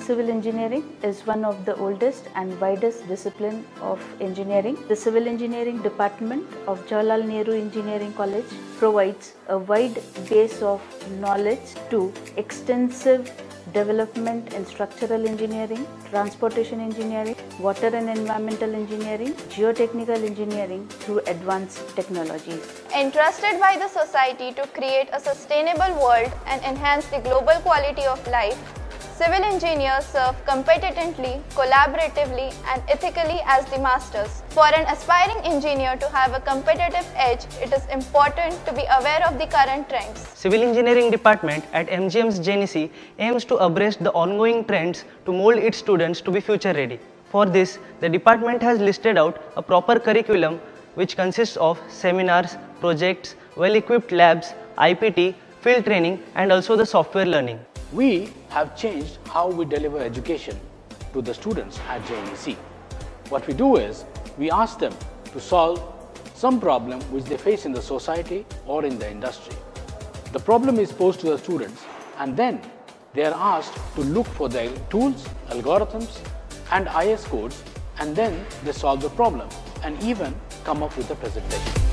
civil engineering is one of the oldest and widest discipline of engineering. The Civil Engineering Department of Jawaharlal Nehru Engineering College provides a wide base of knowledge to extensive development in structural engineering, transportation engineering, water and environmental engineering, geotechnical engineering through advanced technologies. Entrusted by the society to create a sustainable world and enhance the global quality of life, civil engineers serve competently, collaboratively and ethically as the masters. For an aspiring engineer to have a competitive edge, it is important to be aware of the current trends. Civil Engineering Department at MGM's Genesee aims to abreast the ongoing trends to mold its students to be future ready. For this, the department has listed out a proper curriculum which consists of seminars, projects, well-equipped labs, IPT, field training and also the software learning. We have changed how we deliver education to the students at JNEC. What we do is, we ask them to solve some problem which they face in the society or in the industry. The problem is posed to the students and then they are asked to look for their tools, algorithms and IS codes and then they solve the problem and even come up with a presentation.